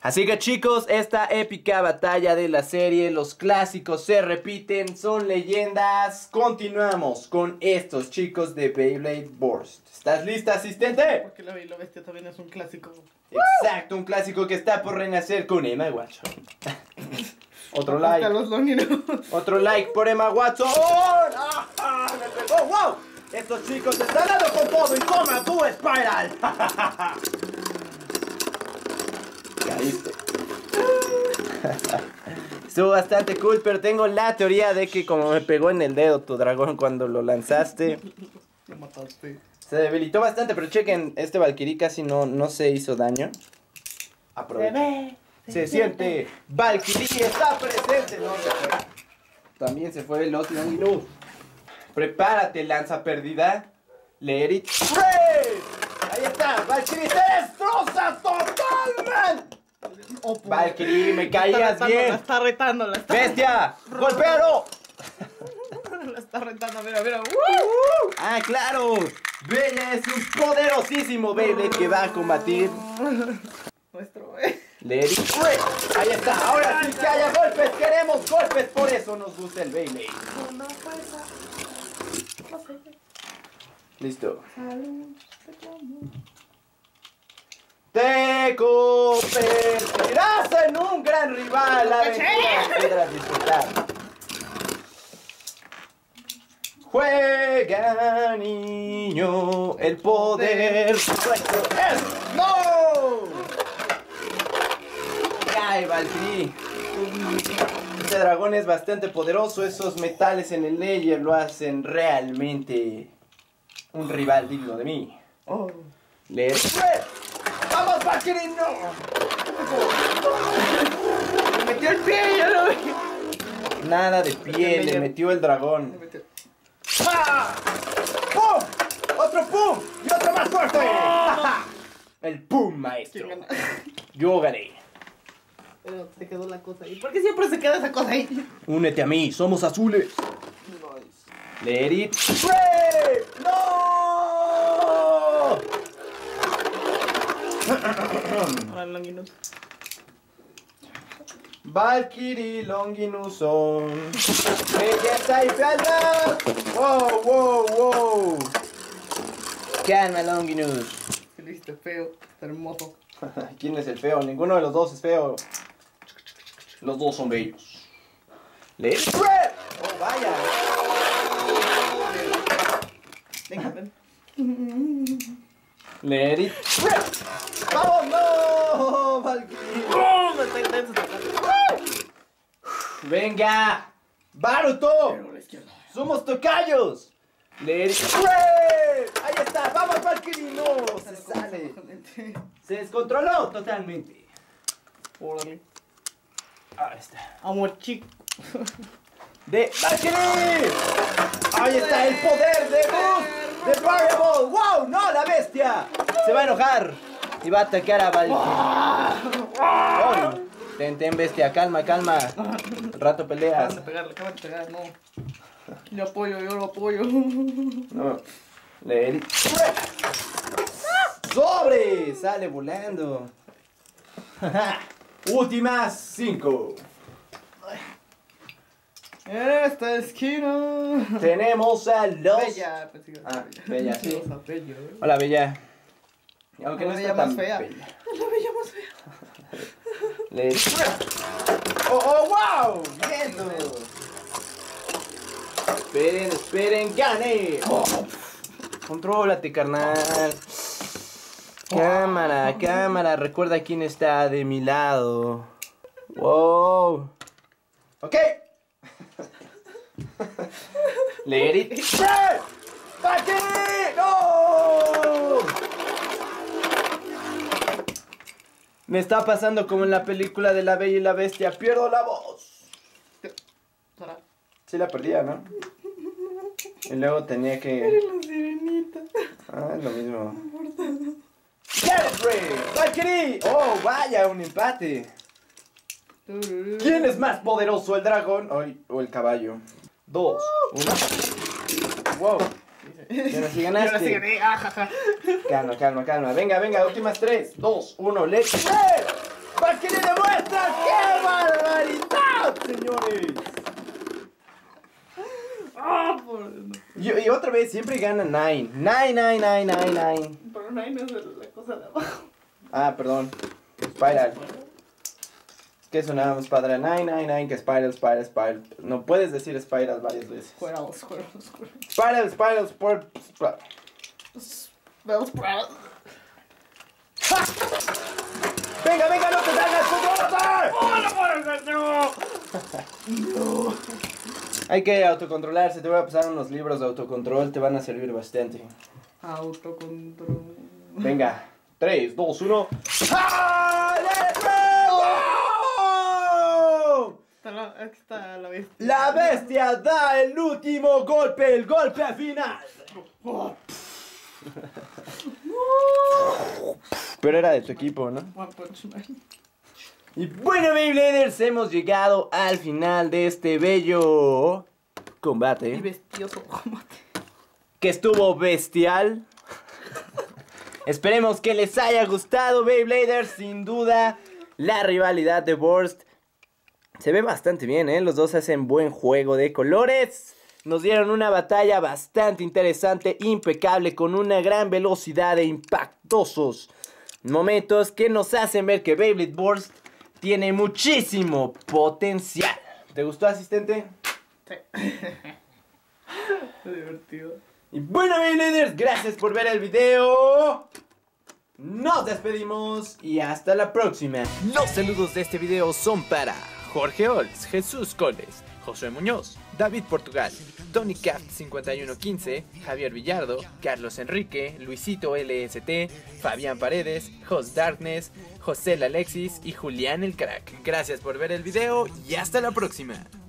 Así que chicos, esta épica batalla de la serie, los clásicos se repiten, son leyendas. Continuamos con estos chicos de Beyblade Burst. ¿Estás lista, asistente? Porque La Bella y la Bestia también es un clásico. Exacto, un clásico que está por renacer con Emma Watson. Otro like. Los Longinos. Otro like por Emma Watson. ¡Ah! ¡Me pegó! ¡Wow! Estos chicos están dando con todo y toma tu Spiral. Caíste. Estuvo bastante cool, pero tengo la teoría de que como me pegó en el dedo tu dragón cuando lo lanzaste, Lo mataste. se debilitó bastante, pero chequen, este Valkyrie casi no se hizo daño. Aprovecha. Se siente, Valkyrie está presente. No se fue. También se fue los Longinus. Prepárate, lanza perdida. Let it rip. Ahí está, Valkyrie se destroza totalmente. Valkyrie, me caías bien. La está retando, la está ¡Bestia! ¡Golpéalo! La está retando, mira. ¡Ah, claro! Bella es un poderosísimo Beyblade que va a combatir. Nuestro, Let it rip. Ahí está, ahora sí que haya golpes, queremos golpes, por eso nos gusta el Beyblade. Listo. Te convertirás en un gran rival. La aventura podrás disfrutar. Juega, niño, el poder nuestro es. ¡No! ¡Ay, Valkyrie! Este dragón es bastante poderoso. Esos metales en el layer lo hacen realmente un rival digno de mí. Oh. ¡Let's go! ¡Vamos, Valkyrie! ¡No! Me metió el pie, ya lo vi. Nada de pie, le metió el dragón. ¡Ah! ¡Pum! ¡Otro pum! ¡Y otro más fuerte! El pum, maestro. ¿Quién gana? Yo gané. Pero se quedó la cosa ahí. ¿Por qué siempre se queda esa cosa ahí? Únete a mí, somos azules. Nice. Let it rip. ¡No! Ahora el Longinus. Valkyrie Longinuson. Belleza y fealdad. Wow. Calma, Longinus. Qué listo, feo, está hermoso. ¿Quién es el feo? Ninguno de los dos es feo. Los dos son bellos. Let's rip. Oh, vaya. Venga, ven. Let it rip. ¡Vamos, no! Valkyrie. ¡Oh! Me está intenso. Venga. ¡Baruto! Pero la izquierda. ¡Somos tocayos! ¡Let it rip! ¡Ahí está! ¡Vamos, Valkyrie! ¡No! Se sale. Se descontroló totalmente. Órale. Ahí está. Amor chico. ¡De Valkyrie! ¡Ahí está el poder de Boost! ¡De Variable! ¡Wow! ¡No! ¡La bestia! Se va a enojar y va a atacar a Valkyrie. ¡Ay! Ten, bestia. Calma. Al rato peleas. Acaban de pegar, no. Yo lo apoyo. No. Let it rip. ¡Sobre! Sale volando. Últimas 5. Esta esquina. Tenemos a los... Bella, pensé que era Ah, Bella, sí. Vamos a Bella, ¿eh? Hola, Bella. Aunque no La está Bella tan más fea. bella. La Bella más fea. Let it rip. ¡Oh, wow! ¡Viento! Esperen, gane. Oh. Contrólate, carnal. Cámara, recuerda quién está de mi lado. Wow. Ok. Let it rip. ¡Valkyrie! ¡No! Me está pasando como en la película de La Bella y la Bestia. Pierdo la voz. Para. Sí la perdía, ¿no? Y luego tenía que... Eres la sirenita. Ah, es lo mismo. Get it, Ray. Valkyrie. Oh, vaya, un empate. ¿Quién es más poderoso, el dragón o el caballo? 2, 1. Wow. Y ahora sí ganaste. Y ahora sí gané, ajaja. Calma. Venga, últimas 3, 2, 1, let's go. para que le demuestren qué barbaridad, señores. Y otra vez siempre gana Nine. Nine. Pero Nine es la cosa de abajo. Ah, perdón. Spiral. ¿Qué sonábamos, padre? Nine, que Spiral. No puedes decir Spiral varias veces. Spiral. Venga, no te salgas, no. Hay que autocontrolarse. Te voy a pasar unos libros de autocontrol. Te van a servir bastante. Autocontrol. Venga. 3, 2, 1. Aquí está la bestia. La bestia da el último golpe, el golpe final. Pero era de tu equipo, ¿no? One Punch Man. Y bueno, Beybladers, hemos llegado al final de este bello combate. Y bestioso combate. Que estuvo bestial. Esperemos que les haya gustado, Beybladers. Sin duda, la rivalidad de Burst se ve bastante bien, ¿eh? Los dos hacen buen juego de colores. Nos dieron una batalla bastante interesante, impecable, con una gran velocidad e impactosos momentos que nos hacen ver que Beyblade Burst tiene muchísimo potencial. ¿Te gustó, asistente? Sí. Muy divertido. Y bueno, Beybladers, gracias por ver el video. Nos despedimos y hasta la próxima. Los saludos de este video son para Jorge Olds, Jesús Coles, Josué Muñoz, David Portugal, Tony Caft 5115, Javier Villardo, Carlos Enrique, Luisito LST, Fabián Paredes, Jos Darkness, José Alexis y Julián el Crack. Gracias por ver el video y hasta la próxima.